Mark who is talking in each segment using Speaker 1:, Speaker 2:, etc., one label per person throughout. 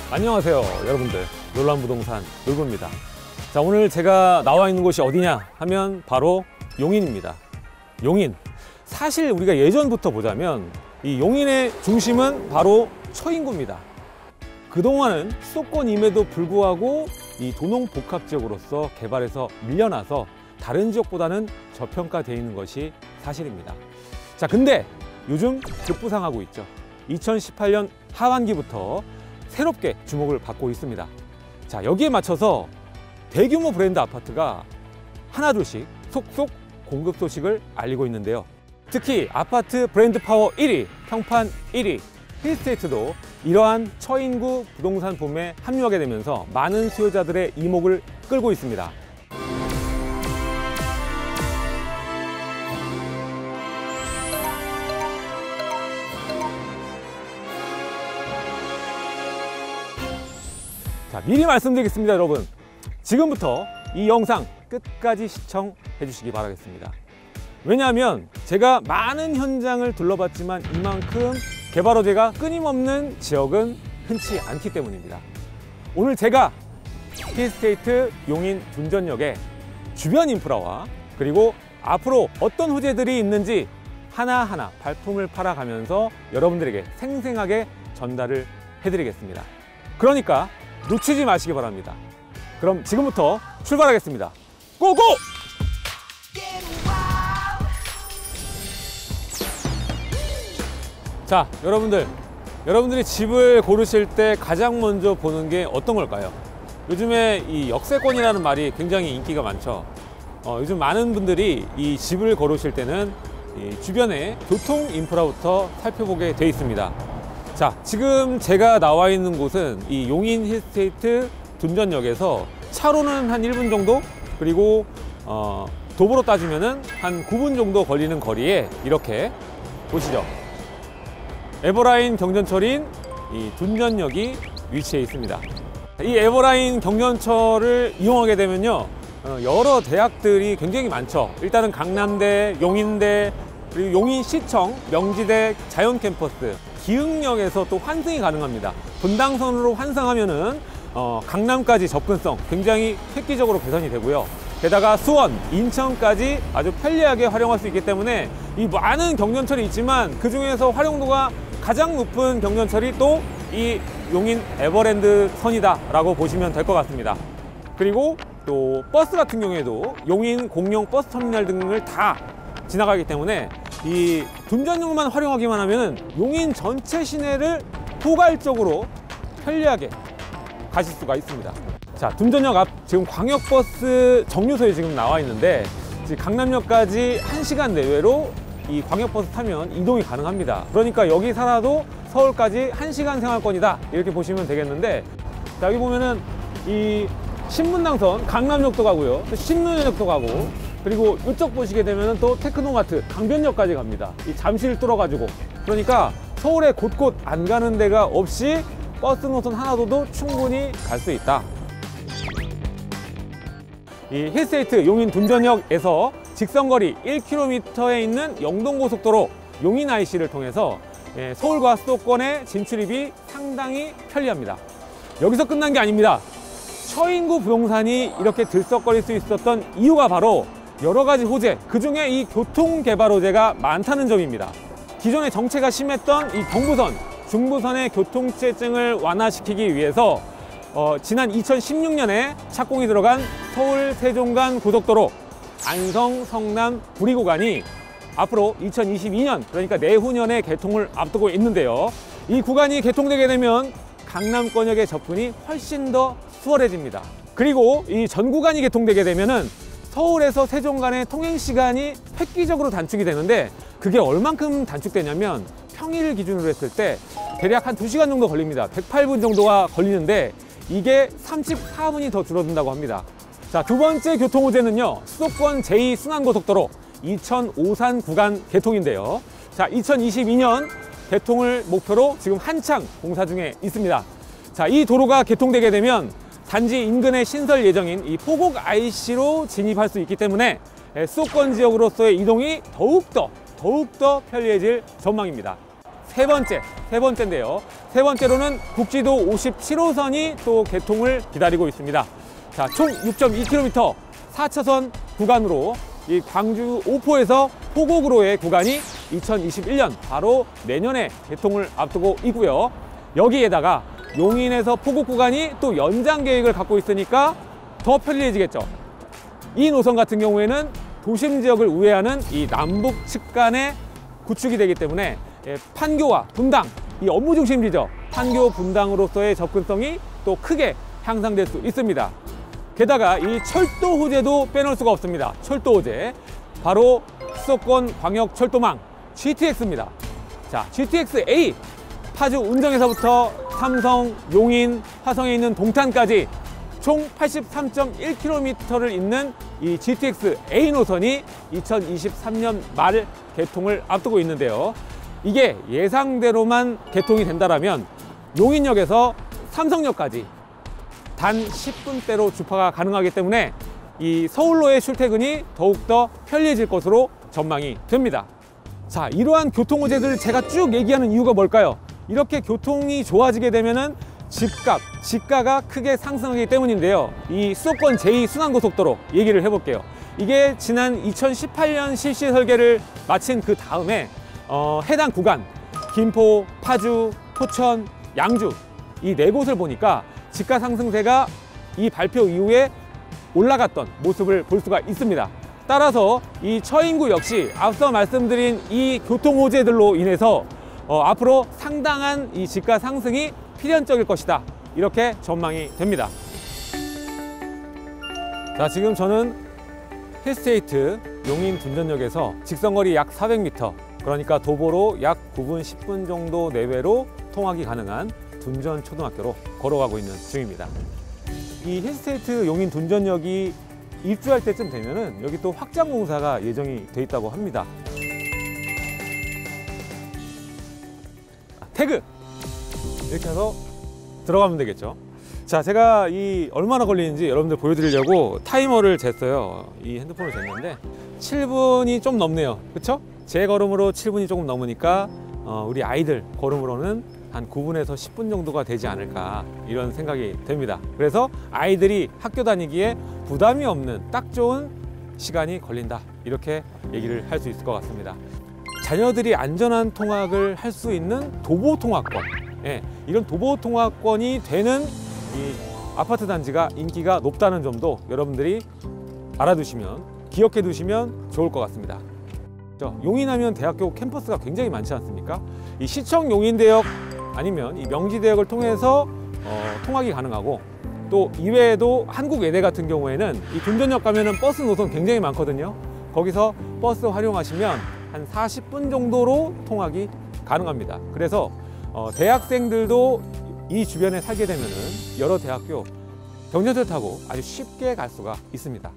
Speaker 1: 안녕하세요 여러분들, 놀란부동산 놀부입니다. 자, 오늘 제가 나와 있는 곳이 어디냐 하면 바로 용인입니다. 용인, 사실 우리가 예전부터 보자면 이 용인의 중심은 바로 처인구입니다. 그동안은 수도권임에도 불구하고 이 도농복합지역으로서 개발해서 밀려나서 다른 지역보다는 저평가되어 있는 것이 사실입니다. 자, 근데 요즘 급부상하고 있죠. 2018년 하반기부터 새롭게 주목을 받고 있습니다. 자, 여기에 맞춰서 대규모 브랜드 아파트가 하나둘씩 속속 공급 소식을 알리고 있는데요. 특히 아파트 브랜드 파워 1위, 평판 1위, 힐스테이트도 이러한 처인구 부동산 붐에 합류하게 되면서 많은 수요자들의 이목을 끌고 있습니다. 자, 미리 말씀드리겠습니다, 여러분. 지금부터 이 영상 끝까지 시청해 주시기 바라겠습니다. 왜냐하면 제가 많은 현장을 둘러봤지만 이만큼 개발 호재가 끊임없는 지역은 흔치 않기 때문입니다. 오늘 제가 힐스테이트 용인 둔전역의 주변 인프라와 그리고 앞으로 어떤 호재들이 있는지 하나하나 발품을 팔아가면서 여러분들에게 생생하게 전달을 해드리겠습니다. 그러니까 놓치지 마시기 바랍니다. 그럼 지금부터 출발하겠습니다. 고고! 자, 여러분들이 집을 고르실 때 가장 먼저 보는 게 어떤 걸까요? 요즘에 이 역세권이라는 말이 굉장히 인기가 많죠. 요즘 많은 분들이 이 집을 고르실 때는 이 주변의 교통 인프라부터 살펴보게 돼 있습니다. 자, 지금 제가 나와 있는 곳은 이 용인 힐스테이트 둔전역에서 차로는 한 1분 정도, 그리고 도보로 따지면은 한 9분 정도 걸리는 거리에 이렇게 보시죠. 에버라인 경전철인 이 둔전역이 위치해 있습니다. 이 에버라인 경전철을 이용하게 되면요, 여러 대학들이 굉장히 많죠. 일단은 강남대, 용인대, 그리고 용인시청, 명지대, 자연캠퍼스, 기흥역에서 또 환승이 가능합니다. 분당선으로 환승하면은 강남까지 접근성 굉장히 획기적으로 개선이 되고요. 게다가 수원, 인천까지 아주 편리하게 활용할 수 있기 때문에 이 많은 경전철이 있지만 그 중에서 활용도가 가장 높은 경전철이 또 이 용인 에버랜드 선이다 라고 보시면 될 것 같습니다. 그리고 또 버스 같은 경우에도 용인 공영 버스 터미널 등을 다 지나가기 때문에 이 둔전역만 활용하기만 하면 용인 전체 시내를 포괄적으로 편리하게 가실 수가 있습니다. 자, 둔전역 앞 지금 광역버스 정류소에 지금 나와 있는데, 지금 강남역까지 1시간 내외로 이 광역버스 타면 이동이 가능합니다. 그러니까 여기 살아도 서울까지 1시간 생활권이다 이렇게 보시면 되겠는데, 자, 여기 보면은 이 신분당선 강남역도 가고요, 또 신논현역도 가고, 그리고 이쪽 보시게 되면 또 테크노마트 강변역까지 갑니다. 이 잠실 뚫어가지고. 그러니까 서울에 곳곳 안 가는 데가 없이 버스 노선 하나로도 충분히 갈 수 있다. 이 힐스테이트 용인 둔전역에서 직선거리 1km에 있는 영동고속도로 용인 IC를 통해서 서울과 수도권의 진출입이 상당히 편리합니다. 여기서 끝난 게 아닙니다. 처인구 부동산이 이렇게 들썩거릴 수 있었던 이유가 바로 여러 가지 호재, 그 중에 이 교통개발 호재가 많다는 점입니다. 기존의 정체가 심했던 이 경부선, 중부선의 교통체증을 완화시키기 위해서 지난 2016년에 착공이 들어간 서울 세종간 고속도로 안성, 성남, 구리 구간이 앞으로 2022년, 그러니까 내후년에 개통을 앞두고 있는데요. 이 구간이 개통되게 되면 강남권역의 접근이 훨씬 더 수월해집니다. 그리고 이 전 구간이 개통되게 되면은 서울에서 세종 간의 통행 시간이 획기적으로 단축이 되는데, 그게 얼만큼 단축되냐면 평일 기준으로 했을 때 대략 한 2시간 정도 걸립니다. 108분 정도가 걸리는데 이게 34분이 더 줄어든다고 합니다. 자, 두 번째 교통 호재는요, 수도권 제2순환고속도로 이천 오산 구간 개통인데요. 자, 2022년 개통을 목표로 지금 한창 공사 중에 있습니다. 자, 이 도로가 개통되게 되면 단지 인근에 신설 예정인 이 포곡 IC로 진입할 수 있기 때문에 수도권 지역으로서의 이동이 더욱더 편리해질 전망입니다. 세 번째인데요. 세 번째로는 국지도 57호선이 또 개통을 기다리고 있습니다. 자, 총 6.2km 4차선 구간으로 이 광주 오포에서 포곡으로의 구간이 2021년 바로 내년에 개통을 앞두고 있고요. 여기에다가 용인에서 포곡 구간이 또 연장 계획을 갖고 있으니까 더 편리해지겠죠. 이 노선 같은 경우에는 도심 지역을 우회하는 이 남북 측 간의 구축이 되기 때문에 판교와 분당, 이 업무 중심지죠. 판교 분당으로서의 접근성이 또 크게 향상될 수 있습니다. 게다가 이 철도 호재도 빼놓을 수가 없습니다. 철도 호재, 바로 수도권 광역 철도망 GTX입니다. 자, GTX-A, 파주 운정에서부터 삼성, 용인, 화성에 있는 동탄까지 총 83.1km를 잇는 이 GTX-A 노선이 2023년 말 개통을 앞두고 있는데요. 이게 예상대로만 개통이 된다면 용인역에서 삼성역까지 단 10분대로 주파가 가능하기 때문에 이 서울로의 출퇴근이 더욱더 편리해질 것으로 전망이 됩니다. 자, 이러한 교통 호재들을 제가 쭉 얘기하는 이유가 뭘까요? 이렇게 교통이 좋아지게 되면은 집값, 지가가 크게 상승하기 때문인데요. 이 수도권 제2순환고속도로 얘기를 해볼게요. 이게 지난 2018년 실시 설계를 마친 그 다음에 해당 구간, 김포, 파주, 포천, 양주 이 네 곳을 보니까 지가 상승세가 이 발표 이후에 올라갔던 모습을 볼 수가 있습니다. 따라서 이 처인구 역시 앞서 말씀드린 이 교통 호재들로 인해서 앞으로 상당한 이 지가 상승이 필연적일 것이다, 이렇게 전망이 됩니다. 자, 지금 저는 힐스테이트 용인 둔전역에서 직선거리 약 400m, 그러니까 도보로 약 9분 10분 정도 내외로 통학이 가능한 둔전초등학교로 걸어가고 있는 중입니다. 이 힐스테이트 용인 둔전역이 입주할 때쯤 되면은 여기 또 확장 공사가 예정이 돼 있다고 합니다. 태그! 이렇게 해서 들어가면 되겠죠. 자, 제가 이 얼마나 걸리는지 여러분들 보여드리려고 타이머를 쟀어요. 이 핸드폰을 쟀는데 7분이 좀 넘네요. 그쵸? 제 걸음으로 7분이 조금 넘으니까 우리 아이들 걸음으로는 한 9분에서 10분 정도가 되지 않을까, 이런 생각이 됩니다. 그래서 아이들이 학교 다니기에 부담이 없는 딱 좋은 시간이 걸린다, 이렇게 얘기를 할 수 있을 것 같습니다. 자녀들이 안전한 통학을 할 수 있는 도보 통학권, 이런 도보 통학권이 되는 이 아파트 단지가 인기가 높다는 점도 여러분들이 알아두시면, 기억해 두시면 좋을 것 같습니다. 용인하면 대학교 캠퍼스가 굉장히 많지 않습니까? 이 시청 용인대역 아니면 이 명지대역을 통해서 통학이 가능하고, 또 이외에도 한국외대 같은 경우에는 이 둔전역 가면은 버스 노선 굉장히 많거든요. 거기서 버스 활용하시면 한 40분 정도로 통학이 가능합니다. 그래서 대학생들도 이 주변에 살게 되면은 여러 대학교 경전철 타고 아주 쉽게 갈 수가 있습니다.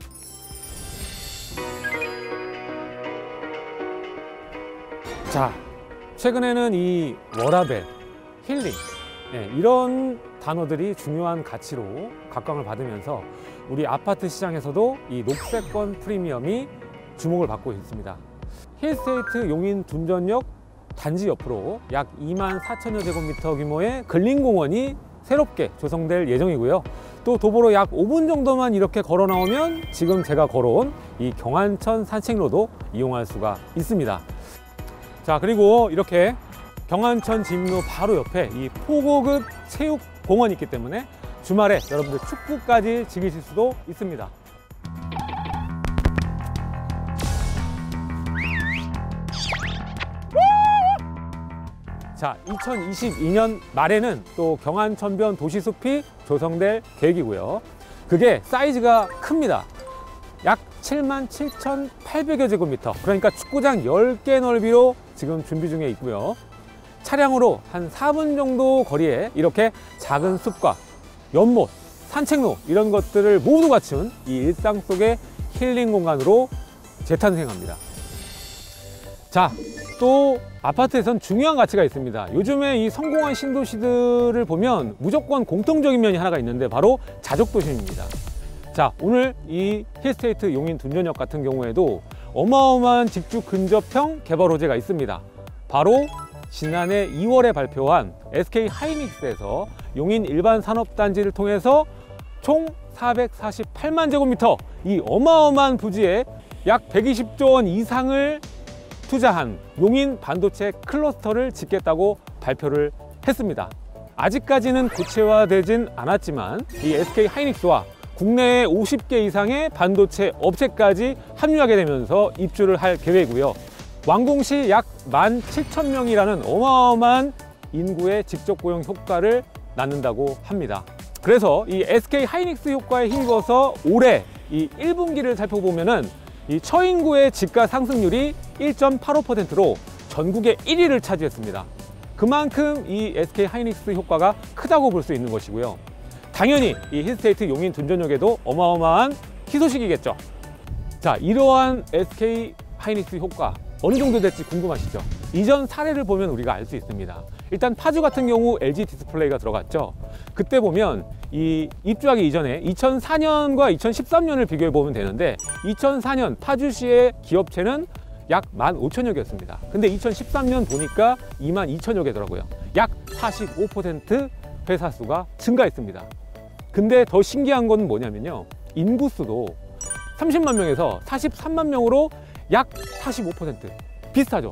Speaker 1: 자, 최근에는 이 워라밸, 힐링, 이런 단어들이 중요한 가치로 각광을 받으면서 우리 아파트 시장에서도 이 녹색권 프리미엄이 주목을 받고 있습니다. 힐스테이트 용인 둔전역 단지 옆으로 약 24,000여 제곱미터 규모의 근린공원이 새롭게 조성될 예정이고요. 또 도보로 약 5분 정도만 이렇게 걸어 나오면 지금 제가 걸어온 이 경안천 산책로도 이용할 수가 있습니다. 자, 그리고 이렇게 경안천 진로 바로 옆에 이 포고급 체육공원이 있기 때문에 주말에 여러분들 축구까지 즐기실 수도 있습니다. 자, 2022년 말에는 또 경안천변 도시숲이 조성될 계획이고요. 그게 사이즈가 큽니다. 약 77,800여 제곱미터, 그러니까 축구장 10개 넓이로 지금 준비 중에 있고요. 차량으로 한 4분 정도 거리에 이렇게 작은 숲과 연못, 산책로 이런 것들을 모두 갖춘 이 일상 속의 힐링 공간으로 재탄생합니다. 자, 또 아파트에선 중요한 가치가 있습니다. 요즘에 이 성공한 신도시들을 보면 무조건 공통적인 면이 하나가 있는데 바로 자족도심입니다. 자, 오늘 이 힐스테이트 용인 둔전역 같은 경우에도 어마어마한 집주 근접형 개발 호재가 있습니다. 바로 지난해 2월에 발표한 SK 하이닉스에서 용인 일반 산업단지를 통해서 총 448만 제곱미터, 이 어마어마한 부지에 약 120조 원 이상을 투자한 용인 반도체 클러스터를 짓겠다고 발표를 했습니다. 아직까지는 구체화되진 않았지만 이 SK 하이닉스와 국내에 50개 이상의 반도체 업체까지 합류하게 되면서 입주를 할 계획이고요. 완공 시 약 17,000명이라는 어마어마한 인구의 직접 고용 효과를 낳는다고 합니다. 그래서 이 SK 하이닉스 효과에 힘입어서 올해 이 1분기를 살펴보면은 이 처인구의 집가 상승률이 1.85%로 전국의 1위를 차지했습니다. 그만큼 이 SK 하이닉스 효과가 크다고 볼 수 있는 것이고요. 당연히 이 힐스테이트 용인 둔전역에도 어마어마한 희소식이겠죠. 자, 이러한 SK 하이닉스 효과 어느 정도 될지 궁금하시죠? 이전 사례를 보면 우리가 알 수 있습니다. 일단 파주 같은 경우 LG 디스플레이가 들어갔죠. 그때 보면 이 입주하기 이전에 2004년과 2013년을 비교해 보면 되는데 2004년 파주시의 기업체는 약 15,000여 개였습니다. 근데 2013년 보니까 22,000여 개더라고요. 약 45% 회사 수가 증가했습니다. 근데 더 신기한 건 뭐냐면요. 인구수도 30만 명에서 43만 명으로 약 45%. 비슷하죠?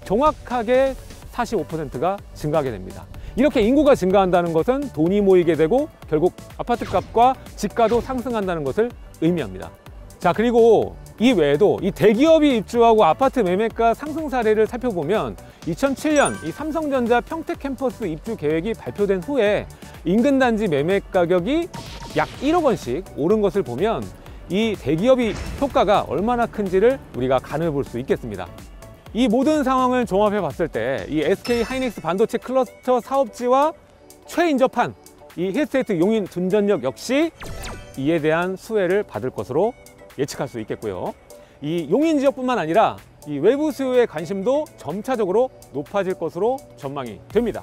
Speaker 1: 정확하게 45%가 증가하게 됩니다. 이렇게 인구가 증가한다는 것은 돈이 모이게 되고 결국 아파트값과 집가도 상승한다는 것을 의미합니다. 자, 그리고 이 외에도 이 대기업이 입주하고 아파트 매매가 상승 사례를 살펴보면 2007년 이 삼성전자 평택 캠퍼스 입주 계획이 발표된 후에 인근 단지 매매 가격이 약 1억 원씩 오른 것을 보면 이 대기업이 효과가 얼마나 큰지를 우리가 가늠해 볼 수 있겠습니다. 이 모든 상황을 종합해 봤을 때 이 SK 하이닉스 반도체 클러스터 사업지와 최인접한 이 힐스테이트 용인 둔전역 역시 이에 대한 수혜를 받을 것으로 예측할 수 있겠고요. 이 용인 지역뿐만 아니라 이 외부 수요의 관심도 점차적으로 높아질 것으로 전망이 됩니다.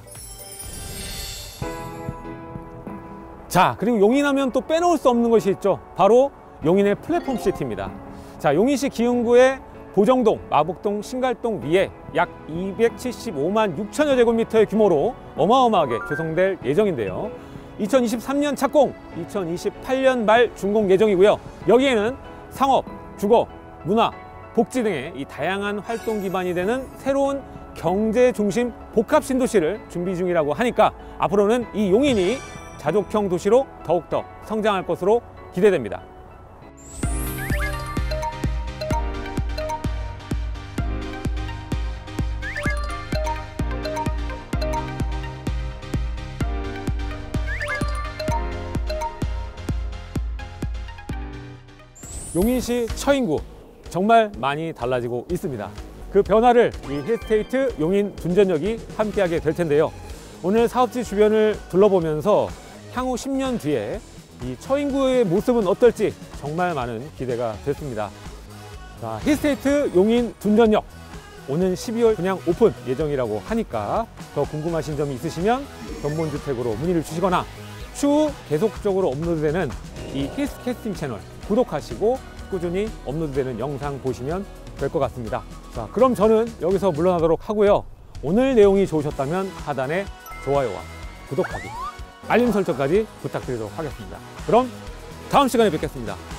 Speaker 1: 자, 그리고 용인하면 또 빼놓을 수 없는 것이 있죠. 바로 용인의 플랫폼 시티입니다. 자, 용인시 기흥구의 보정동, 마복동, 신갈동 위에 약 275만 6천여 제곱미터의 규모로 어마어마하게 조성될 예정인데요. 2023년 착공, 2028년 말 준공 예정이고요. 여기에는 상업, 주거, 문화, 복지 등의 이 다양한 활동 기반이 되는 새로운 경제 중심 복합 신도시를 준비 중이라고 하니까 앞으로는 이 용인이 자족형 도시로 더욱더 성장할 것으로 기대됩니다. 용인시 처인구 정말 많이 달라지고 있습니다. 그 변화를 이 힐스테이트 용인 둔전역이 함께하게 될 텐데요. 오늘 사업지 주변을 둘러보면서 향후 10년 뒤에 이 처인구의 모습은 어떨지 정말 많은 기대가 됐습니다. 자, 힐스테이트 용인 둔전역 오는 12월 분양 오픈 예정이라고 하니까 더 궁금하신 점이 있으시면 견본주택으로 문의를 주시거나 추후 계속적으로 업로드되는 이 힐스캐스팅 채널 구독하시고 꾸준히 업로드되는 영상 보시면 될 것 같습니다. 자, 그럼 저는 여기서 물러나도록 하고요. 오늘 내용이 좋으셨다면 하단에 좋아요와 구독하기, 알림 설정까지 부탁드리도록 하겠습니다. 그럼 다음 시간에 뵙겠습니다.